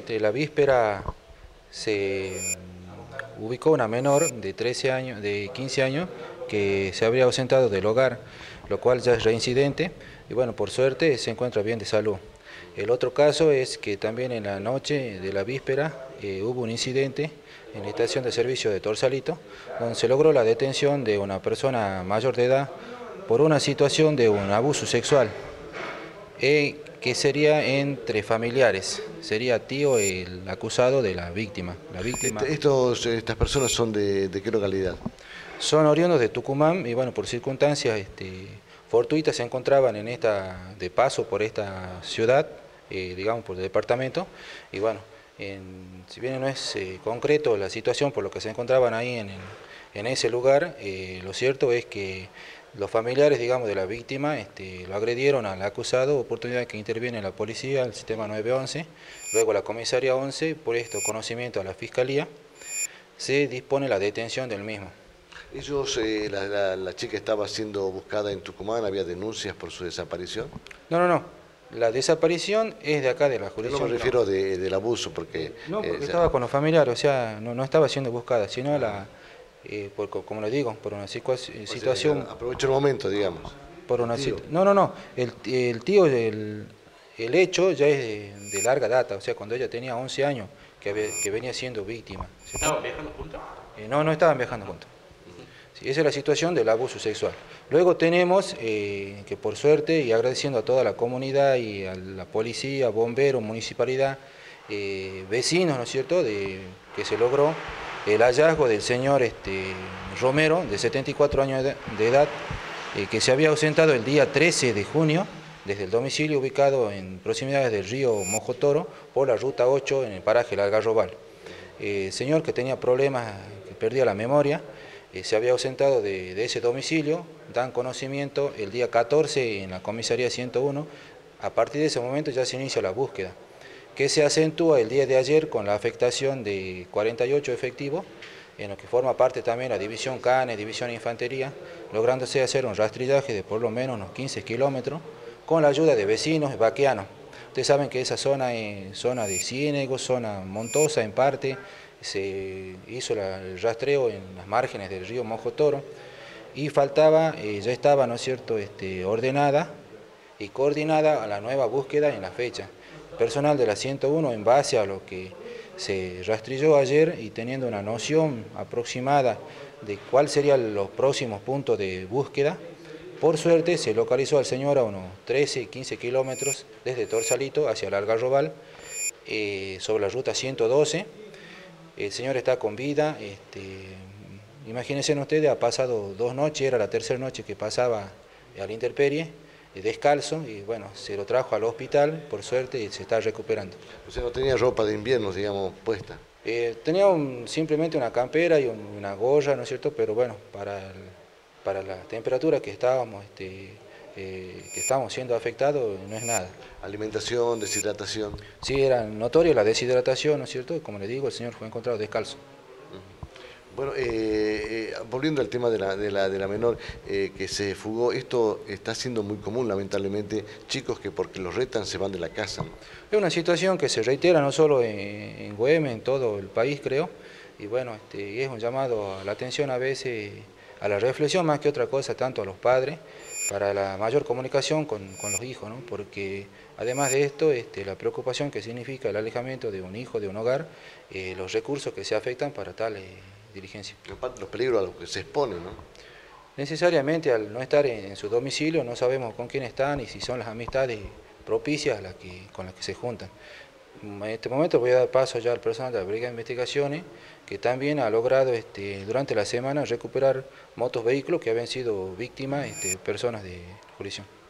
la víspera se ubicó una menor de 13 años, de 15 años, que se habría ausentado del hogar, lo cual ya es reincidente, y bueno, por suerte se encuentra bien de salud. El otro caso es que también en la noche de la víspera hubo un incidente en la estación de servicio de Torsalito, donde se logró la detención de una persona mayor de edad por una situación de un abuso sexual, que sería entre familiares, sería tío el acusado de la víctima. Estas personas son de qué localidad? Son oriundos de Tucumán y bueno, por circunstancias fortuitas se encontraban de paso por esta ciudad, digamos por el departamento, y bueno, si bien no es concreto la situación por lo que se encontraban ahí en ese lugar, lo cierto es que los familiares, digamos, de la víctima lo agredieron al acusado, oportunidad que interviene la policía, el sistema 911, luego la comisaría 11, por esto conocimiento a la fiscalía, se dispone la detención del mismo. La chica estaba siendo buscada en Tucumán, había denuncias por su desaparición. No. La desaparición es de acá, de la jurisdicción. No me refiero del abuso, porque... No, porque estaba con los familiares, o sea, no estaba siendo buscada, sino como le digo, por una situación... O sea, aprovecho el momento, digamos. Por una no, el tío, el hecho ya es de larga data, o sea, cuando ella tenía 11 años, que venía siendo víctima. ¿Estaban viajando juntos? No estaban viajando juntos. Sí, esa es la situación del abuso sexual. Luego tenemos que por suerte, y agradeciendo a toda la comunidad y a la policía, bomberos, municipalidad, vecinos, ¿no es cierto?, que se logró el hallazgo del señor Romero, de 74 años de edad, que se había ausentado el día 13 de junio, desde el domicilio ubicado en proximidades del río Mojotoro, por la ruta 8 en el paraje El Algarrobal. Señor que tenía problemas, que perdía la memoria, se había ausentado de ese domicilio, dan conocimiento el día 14 en la comisaría 101, a partir de ese momento ya se inicia la búsqueda, que se acentúa el día de ayer con la afectación de 48 efectivos, en lo que forma parte también la división CANE, división Infantería, lográndose hacer un rastrillaje de por lo menos unos 15 kilómetros, con la ayuda de vecinos vaqueanos. Ustedes saben que esa zona es zona de ciénegos, zona montosa en parte, se hizo el rastreo en las márgenes del río Mojotoro y faltaba, ya estaba, ¿no es cierto?, ordenada y coordinada a la nueva búsqueda en la fecha. Personal de la 101, en base a lo que se rastrilló ayer y teniendo una noción aproximada de cuáles serían los próximos puntos de búsqueda, por suerte se localizó al señor a unos 13, 15 kilómetros desde Torsalito hacia el Algarrobal, sobre la ruta 112. El señor está con vida, imagínense ustedes, ha pasado 2 noches, era la tercera noche que pasaba a la intemperie, descalzo, y bueno, se lo trajo al hospital, por suerte, y se está recuperando. O sea, no tenía ropa de invierno, digamos, puesta. Tenía simplemente una campera y una gorra, ¿no es cierto?, pero bueno, para la temperatura que estábamos siendo afectados, no es nada. Alimentación, deshidratación. Sí, era notoria la deshidratación, ¿no es cierto? Como le digo, el señor fue encontrado descalzo. Bueno, volviendo al tema de la menor que se fugó, esto está siendo muy común, lamentablemente, chicos que porque los retan se van de la casa. Es una situación que se reitera no solo en Güemes, en todo el país, creo, y bueno, es un llamado a la atención a veces, a la reflexión más que otra cosa, tanto a los padres, para la mayor comunicación con los hijos, ¿no? Porque además de esto, la preocupación que significa el alejamiento de un hijo de un hogar, los recursos que se afectan para tal diligencia. Los peligros a los que se exponen, ¿no? Necesariamente al no estar en su domicilio no sabemos con quién están y si son las amistades propicias con las que se juntan. En este momento voy a dar paso ya al personal de la Brigada de Investigaciones, que también ha logrado durante la semana recuperar vehículos que habían sido víctimas personas de jurisdicción.